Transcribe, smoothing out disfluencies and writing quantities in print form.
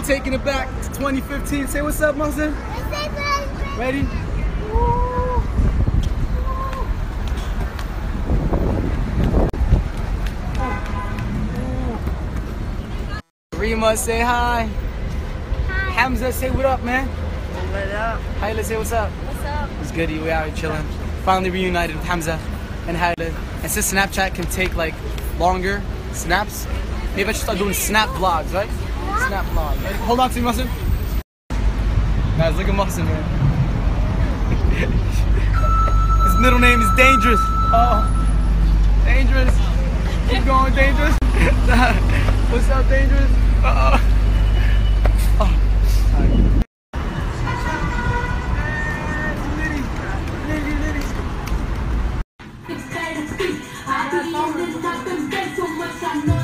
We're taking it back to 2015. Say what's up, Muslim. Ready? Rima, say hi. Hi. Hamza, say what up, man. What up? Hyla, say what's up. What's up? It's good. We out here chilling. Finally reunited with Hamza and Hyla. And since Snapchat can take like longer snaps, maybe I should start doing snap vlogs, right? Snap vlogs. Right? Hold on to me, Muslim. Guys, look at Muslim, man. His middle name is Dangerous. Oh, Dangerous. Keep going, Dangerous. What's up, Dangerous? Uh-oh. Oh. Liddy.